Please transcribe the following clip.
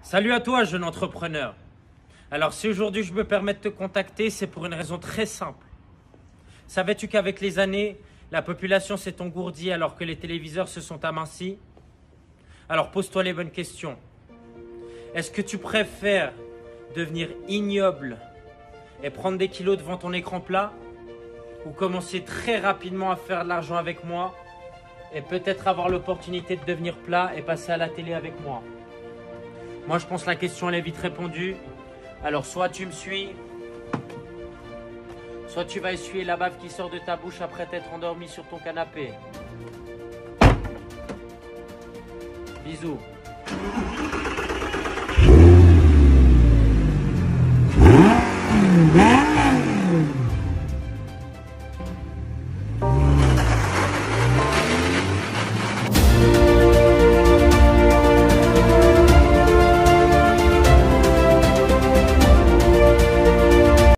Salut à toi, jeune entrepreneur. Alors, si aujourd'hui je me permets de te contacter, c'est pour une raison très simple. Savais-tu qu'avec les années, la population s'est engourdie alors que les téléviseurs se sont amincis? Alors, pose-toi les bonnes questions. Est-ce que tu préfères devenir ignoble et prendre des kilos devant ton écran plat, ou commencer très rapidement à faire de l'argent avec moi et peut-être avoir l'opportunité de devenir plat et passer à la télé avec moi? Moi, je pense que la question elle est vite répondue. Alors, soit tu me suis, soit tu vas essuyer la bave qui sort de ta bouche après t'être endormi sur ton canapé. Bisous.